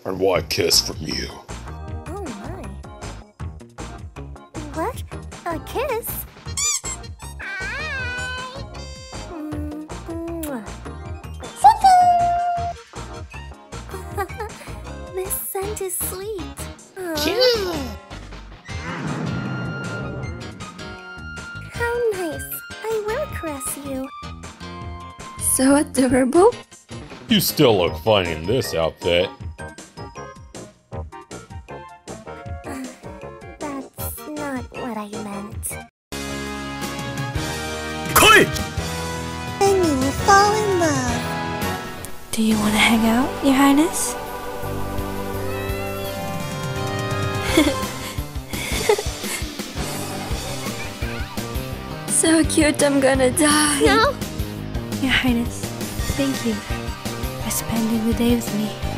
and want a kiss from you. Oh my. What? A kiss? This scent is sweet. How nice. I will caress you. So adorable. You still look fine in this outfit. That's not what I meant. Koi! And you will fall in love. Do you want to hang out, Your Highness? So cute, I'm gonna die. No. Your Highness, thank you for spending the day with me.